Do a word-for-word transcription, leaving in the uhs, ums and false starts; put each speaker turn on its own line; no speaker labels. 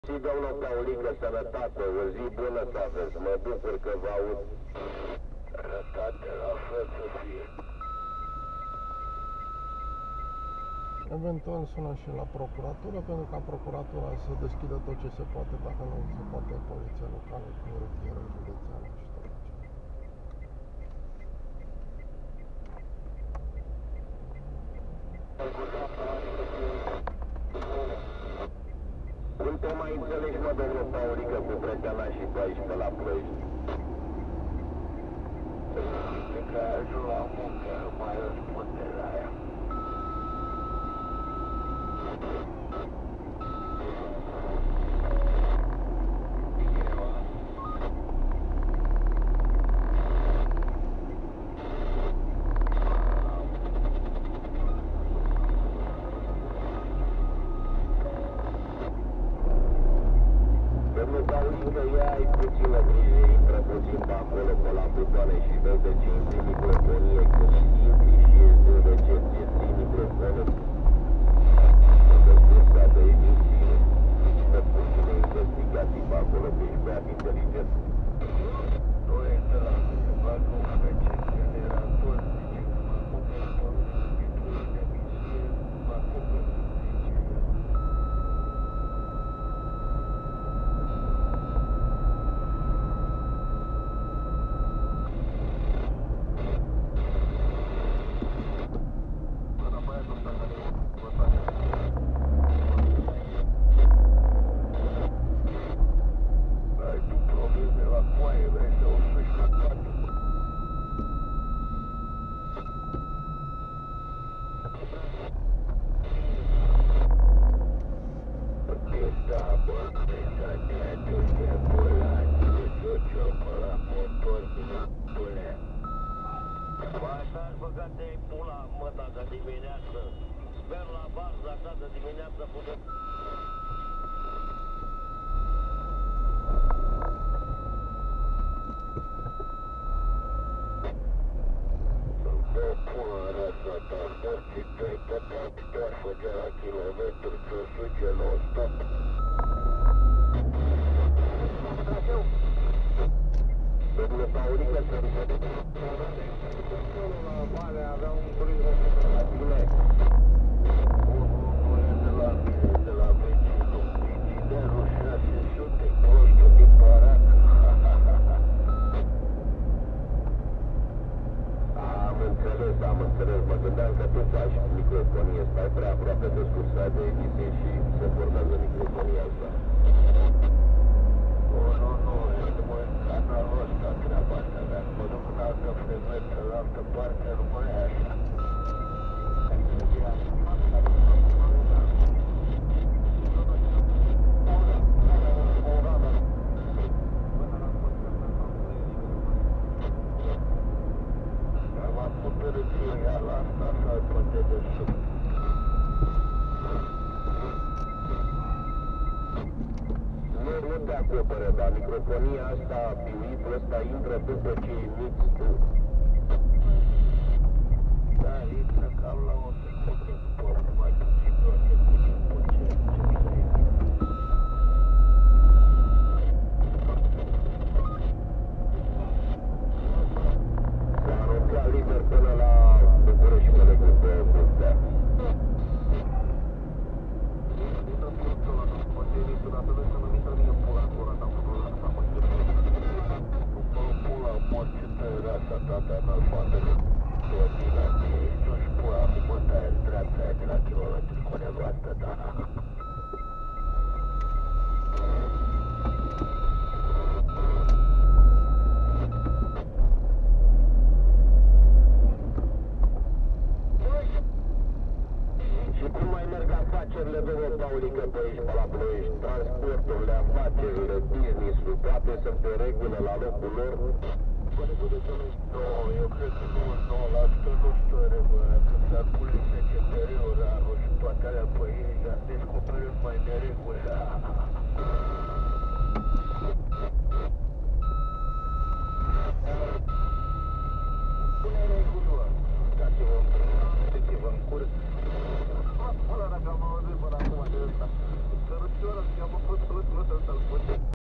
Și domnul Paulică, sănătate, o zi bună să aveți, mă bucur că vă aud.
Sănătate, la fel să fie.
Eventual sună și la procuratură, pentru ca procuratura să deschidă tot ce se poate, dacă nu se poate poliția locală cu rutieră județeană și tot ce.
Cum te mai înțelegi, mă, domnul Paulică, cu Brăteana și cu aici pe la Ploiești?
De că ajung la muncă, mai răspunde la ea.
Domnul Paulică, ia ai puțină grijă, intră puțin pe acolo, pe la butoane și vezi de ce intri microfonie, când intri și ești din recepție, ții microfonul de sursa de emisiune. Să puține investigații pe acolo, că ești băiat inteligent.
Nu este la să fac un fece generator, zice că mă acoperă toate subiectele de emisie, mă acoperă, zice el. Sper la baza ta de dimineață putem... Să-mi dau pula în rasa ta, morții tăi, toate doar făgea la kilometri, ți-o suge non-stop.
Domnul Paulică, să-mi vedeți.
La Valea avea un turism la tine.
Am înțeles, mă gândeam că tu faci microfonie, stai prea aproape de sursa de emisie și se formează microfonia asta.
Nu, nu, nu, este mă în canalul ăsta treaba asta, dar mă duc în altă frecvență, în altă parte, nu mai e așa.
Nu te acoperă, dar microfonia asta, biuitul ăsta, intră după ce emiți tu.
Da, intră cam la o secundă, după mai puțin de o secundă, după ce încep să emit.
S-a aruncat liber până la București, colegul pe Bucea.
Rasa ta de analfabete, totina mie, ești pula acum ăsta în dreapta aia de la kilometri cu nevastă ta.
Și cum mai merg afacerile, domnul Paulică, pe aici, pe la Ploiești? Transporturile, afacerile, business-ul, toate sunt pe regulă la locul lor?
Nu, eu cred că nouăzeci și nouă la sută nu stă în regulă, când s-ar pune S C P R-ul, și toate alea pe ei, dar descoperim mai nereguli.